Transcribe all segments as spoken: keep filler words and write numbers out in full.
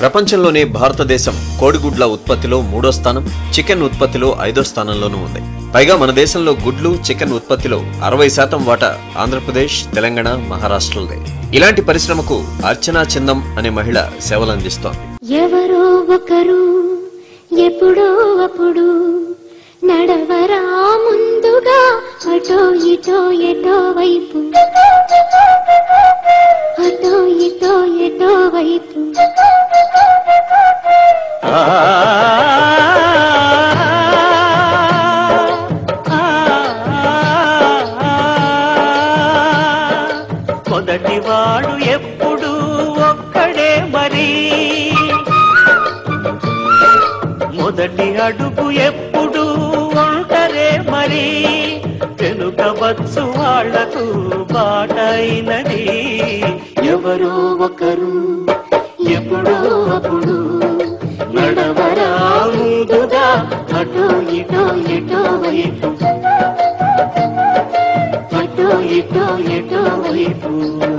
ప్రపంచంలోనే భారతదేశం కోడిగుడ్ల ఉత్పత్తిలో మూడో స్థానం, చికెన్ ఉత్పత్తిలో ఐదో స్థానంలోనూ ఉంది. పైగా మన దేశంలో గుడ్లు, చికెన్ ఉత్పత్తిలో అరవై శాతం వాటా ఆంధ్రప్రదేశ్, తెలంగాణ, మహారాష్ట్రలదే. ఇలాంటి పరిశ్రమకు అర్చనా చందం అనే మహిళ సేవలందిస్తోంది. ఎవరో ఒకరు ఎప్పుడో అప్పుడు నడవరా ముందుగా అటో ఇటో ఎటో వైపు, అటో ఇటో ఎటో వైపు. మొదటివాడు ఎప్పుడు ఒక్కడే మరి, మొదటి అడుగు ఎప్పుడు ఒంటరే మరి, వెనుకవచ్చు వాళ్లకు బాటైనది. ఎవరో ఒకరు ఎప్పుడో అప్పుడు నడవరా ముందుగా అటో ఇటో ఎటో వైపు, అటో ఇటో ఎటో వైపు.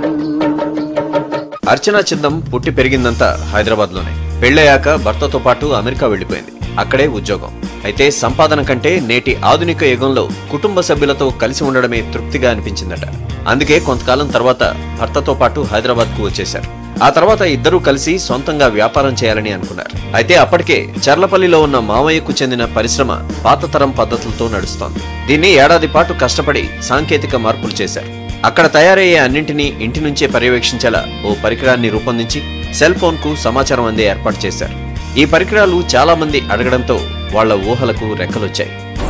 అర్చనా చందం పుట్టి పెరిగిందంతా హైదరాబాద్ లోనే. పెళ్లయ్యాక భర్తతో పాటు అమెరికా వెళ్లిపోయింది. అక్కడే ఉద్యోగం. అయితే సంపాదన కంటే నేటి ఆధునిక యుగంలో కుటుంబ సభ్యులతో కలిసి ఉండడమే తృప్తిగా అనిపించిందట. అందుకే కొంతకాలం తర్వాత భర్తతో పాటు హైదరాబాద్ కు వచ్చేశారు. ఆ తర్వాత ఇద్దరూ కలిసి సొంతంగా వ్యాపారం చేయాలని అనుకున్నారు. అయితే అప్పటికే చర్లపల్లిలో ఉన్న మామయ్యకు చెందిన పరిశ్రమ పాతతరం పద్ధతులతో నడుస్తోంది. దీన్ని ఏడాది పాటు కష్టపడి సాంకేతిక మార్పులు చేశారు. అక్కడ తయారయ్యే అన్నింటినీ ఇంటి నుంచే పర్యవేక్షించేలా ఓ పరికరాన్ని రూపొందించి సెల్ ఫోన్ కు సమాచారం అందే ఏర్పాటు చేశారు. ఈ పరికరాలు చాలా మంది అడగడంతో వాళ్ల ఊహలకు రెక్కలొచ్చాయి.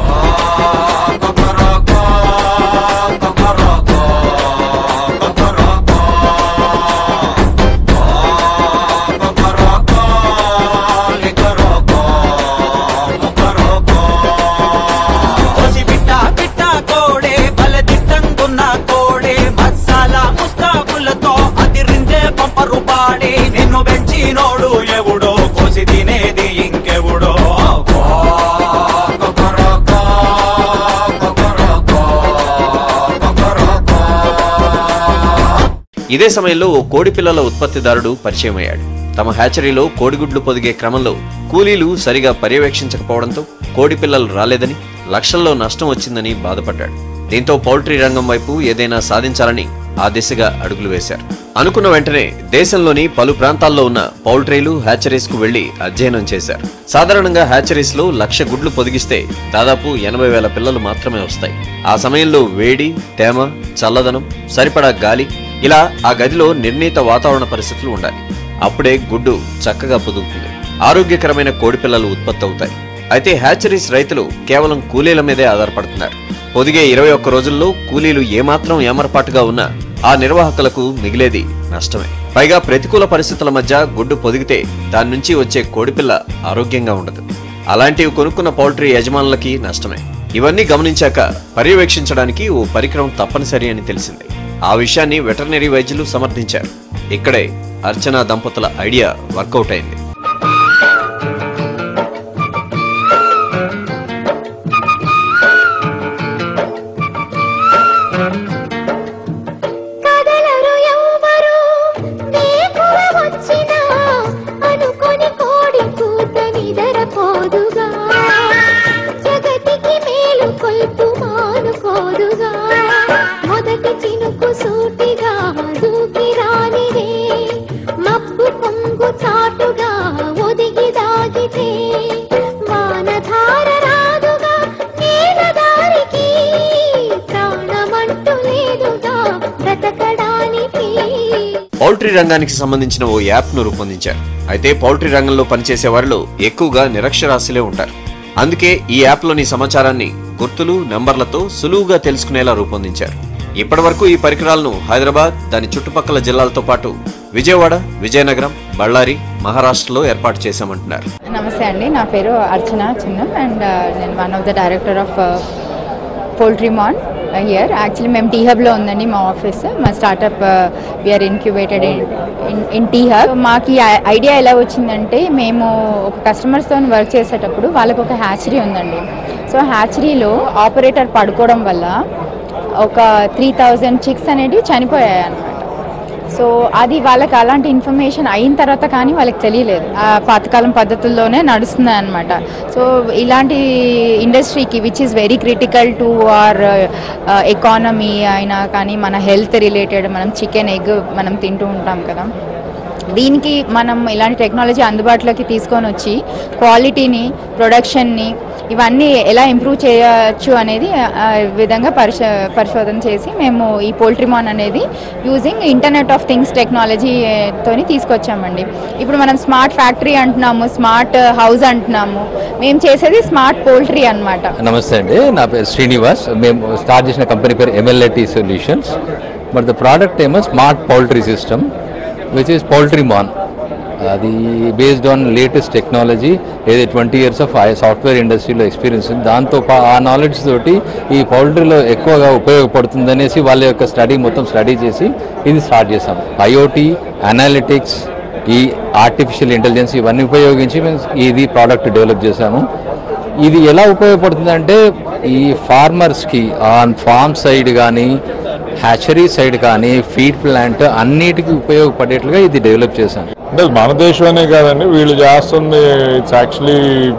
ఇదే సమయంలో ఓ కోడి పిల్లల ఉత్పత్తిదారుడు పరిచయం అయ్యాడు. తమ హ్యాచరీలో కోడిగుడ్లు పొదిగే క్రమంలో కూలీలు సరిగా పర్యవేక్షించకపోవడంతో కోడి పిల్లలు రాలేదని, లక్షల్లో నష్టం వచ్చిందని బాధపడ్డాడు. దీంతో పౌల్ట్రీ రంగం వైపు ఏదైనా సాధించాలని ఆ దిశగా అడుగులు వేశారు. అనుకున్న వెంటనే దేశంలోని పలు ప్రాంతాల్లో ఉన్న పౌల్ట్రీలు, హ్యాచరీస్ కు వెళ్లి అధ్యయనం చేశారు. సాధారణంగా హ్యాచరీస్ లో లక్ష గుడ్లు పొదిగిస్తే దాదాపు ఎనభై వేల పిల్లలు మాత్రమే వస్తాయి. ఆ సమయంలో వేడి, తేమ, చల్లదనం, సరిపడా గాలి, ఇలా ఆ గదిలో నిర్ణీత వాతావరణ పరిస్థితులు ఉండాలి. అప్పుడే గుడ్డు చక్కగా పొదుగుతుంది. ఆరోగ్యకరమైన కోడి పిల్లలు ఉత్పత్తి అవుతాయి. అయితే హ్యాచరీస్ రైతులు కేవలం కూలీల మీదే ఆధారపడుతున్నారు. పొదిగే ఇరవై ఒక్క రోజుల్లో కూలీలు ఏమాత్రం ఏమరపాటుగా ఉన్నా ఆ నిర్వాహకులకు మిగిలేది నష్టమే. పైగా ప్రతికూల పరిస్థితుల మధ్య గుడ్డు పొదిగితే దాని నుంచి వచ్చే కోడిపిల్ల ఆరోగ్యంగా ఉండదు. అలాంటివి కొనుక్కున్న పౌల్ట్రీ యజమానులకి నష్టమే. ఇవన్నీ గమనించాక పర్యవేక్షించడానికి ఓ పరికరం తప్పనిసరి అని తెలిసింది. ఆ విషయాన్ని వెటర్నరీ వైద్యులు సమర్థించారు. ఇక్కడే అర్చనా దంపతుల ఐడియా వర్కౌట్ అయింది. పౌల్ట్రీ రంగానికి సంబంధించిన ఓ యాప్ ను రూపొందించారు. అయితే పౌల్ట్రీ రంగంలో పనిచేసే వారిలో ఎక్కువగా నిరక్షరాస్యులే ఉంటారు. అందుకే ఈ యాప్ లోని సమాచారాన్ని గుర్తులు, నంబర్లతో సులువుగా తెలుసుకునేలా రూపొందించారు. ఇప్పటి వరకు ఈ పరికరాలను హైదరాబాద్, దాని చుట్టుపక్కల జిల్లాలతో పాటు విజయవాడ, విజయనగరం, బళ్ళారి, మహారాష్ట్రలో ఏర్పాటు చేశామంటున్నారు. నమస్తే అండి, నా పేరు అర్చనా చందం అండ్ నేను one of the director of poultry man here. Actually మేము టీ హబ్లో ఉందండి మా ఆఫీస్. మా startup we are incubated in in T hub. మాకు ఈ ఐడియా ఎలా వచ్చిందంటే, మేము ఒక కస్టమర్స్తో వర్క్ చేసేటప్పుడు వాళ్ళకు ఒక హ్యాచరీ ఉందండి. సో హ్యాచరీలో ఆపరేటర్ పడుకోవడం వల్ల ఒక త్రీ థౌజండ్ చిక్స్ అనేవి చనిపోయాయి అన్నమాట. సో అది వాళ్ళకి అలాంటి ఇన్ఫర్మేషన్ అయిన తర్వాత కానీ వాళ్ళకి తెలియలేదు, ఆ పాతకాలం పద్ధతుల్లోనే నడుస్తున్నాయి అనమాట. సో ఇలాంటి ఇండస్ట్రీకి which is very critical to our economy అయినా కానీ, మన హెల్త్ రిలేటెడ్, మనం చికెన్ ఎగ్ మనం తింటూ ఉంటాం కదా, దీనికి మనం ఇలాంటి టెక్నాలజీ అందుబాటులోకి తీసుకొని వచ్చి క్వాలిటీని, ప్రొడక్షన్ని ఇవన్నీ ఎలా ఇంప్రూవ్ చేయవచ్చు అనేది విధంగా పరిశ పరిశోధన చేసి మేము ఈ పోల్ట్రీమాన్ అనేది యూజింగ్ ఇంటర్నెట్ ఆఫ్ థింగ్స్ టెక్నాలజీతోని తీసుకొచ్చామండి. ఇప్పుడు మనం స్మార్ట్ ఫ్యాక్టరీ అంటున్నాము, స్మార్ట్ హౌస్ అంటున్నాము, మేము చేసేది స్మార్ట్ పోల్ట్రీ అన్నమాట. నమస్తే అండి, నా పేరు శ్రీనివాస్. మేము స్టార్ట్ చేసిన కంపెనీ పేరు MLAT solutions. But the product ఏమో smart poultry system which is Poultryman. అది బేస్డ్ ఆన్ లేటెస్ట్ టెక్నాలజీ, ఏది ట్వంటీ ఇయర్స్ ఆఫ్ సాఫ్ట్వేర్ ఇండస్ట్రీలో ఎక్స్పీరియన్స్ ఉంది. దాంతో ఆ నాలెడ్జ్ తోటి ఈ పౌల్ట్రీలో ఎక్కువగా ఉపయోగపడుతుంది అనేసి వాళ్ళ యొక్క స్టడీ మొత్తం స్టడీ చేసి ఇది స్టార్ట్ చేసాం. ఐఓటీ, అనాలిటిక్స్, ఈ ఆర్టిఫిషియల్ ఇంటెలిజెన్స్ ఇవన్నీ ఉపయోగించి మేము ఇది ప్రోడక్ట్ డెవలప్ చేశాము. ఇది ఎలా ఉపయోగపడుతుందంటే ఈ ఫార్మర్స్కి ఆన్ ఫార్మ్ సైడ్ కానీ, హ్యాచరీ సైడ్ కానీ, ఫీడ్ ప్లాంట్ అన్నిటికీ ఉపయోగపడేట్లుగా ఇది డెవలప్ చేశాను. అంటే మన దేశంలోనే కాదండి, వీళ్ళు చేస్తుంది ఇట్స్ యాక్చువల్లీ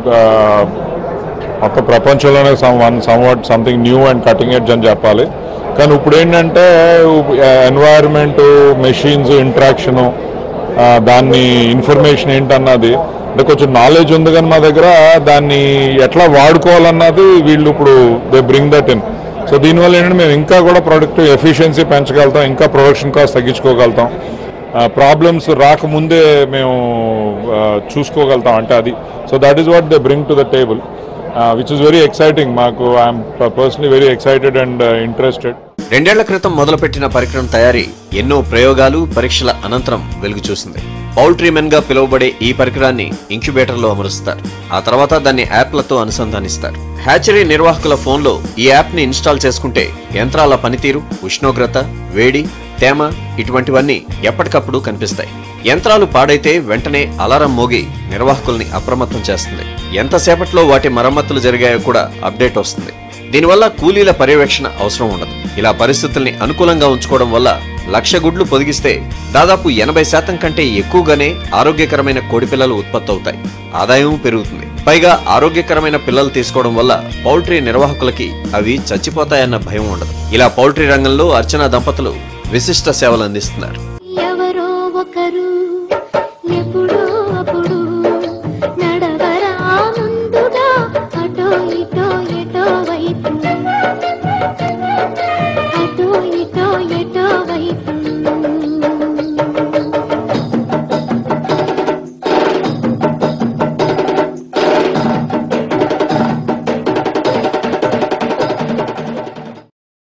మొత్తం ప్రపంచంలోనే some one somewhat something new and cutting edge అని చెప్పాలి. కానీ ఇప్పుడు ఏంటంటే ఎన్వైర్న్మెంట్, మెషిన్స్ ఇంట్రాక్షను, దాన్ని ఇన్ఫర్మేషన్ ఏంటన్నది అంటే కొంచెం నాలెడ్జ్ ఉంది, కానీ మా దగ్గర దాన్ని ఎట్లా వాడుకోవాలన్నది వీళ్ళు ఇప్పుడు they bring that in. So దీనివల్ల ఏంటంటే మేము ఇంకా కూడా ప్రొడక్ట్ ఎఫిషియన్సీ పెంచగలుగుతాం, ఇంకా ప్రొడక్షన్ కాస్ట్ తగ్గించుకోగలుగుతాం, ప్రాబ్లమ్స్ రాకముందే మేము చూసుకోగలుగుతాం అంటే అది. So that is what they bring to the table, which is very exciting. మాకు I'm personally very excited and interested. రెండేళ్ల క్రితం మొదలుపెట్టిన పరికరం తయారీ ఎన్నో ప్రయోగాలు, పరీక్షల అనంతరం వెలుగు చూసింది. పౌల్ట్రీమెన్ గా పిలువబడే ఈ పరికరాన్ని ఇంక్యుబేటర్ లో అమరుస్తారు. ఆ తర్వాత దాన్ని యాప్లతో అనుసంధానిస్తారు. హ్యాచరీ నిర్వాహకుల ఫోన్లో ఈ యాప్ ని ఇన్స్టాల్ చేసుకుంటే యంత్రాల పనితీరు, ఉష్ణోగ్రత, వేడి, తేమ ఇటువంటివన్నీ ఎప్పటికప్పుడు కనిపిస్తాయి. యంత్రాలు పాడైతే వెంటనే అలారం మోగి నిర్వాహకుల్ని అప్రమత్తం చేస్తుంది. ఎంతసేపట్లో వాటి మరమ్మతులు జరిగాయో కూడా అప్డేట్ వస్తుంది. దీనివల్ల కూలీల పర్యవేక్షణ అవసరం ఉండదు. ఇలా పరిస్థితుల్ని అనుకూలంగా ఉంచుకోవడం వల్ల లక్ష గుడ్లు పొదిగిస్తే దాదాపు ఎనభై శాతం కంటే ఎక్కువగానే ఆరోగ్యకరమైన కోడి పిల్లలు ఉత్పత్తి అవుతాయి. ఆదాయం పెరుగుతుంది. పైగా ఆరోగ్యకరమైన పిల్లలు తీసుకోవడం వల్ల పౌల్ట్రీ నిర్వాహకులకి అవి చచ్చిపోతాయన్న భయం ఉండదు. ఇలా పౌల్ట్రీ రంగంలో అర్చన దంపతులు విశిష్ట సేవలు అందిస్తున్నారు.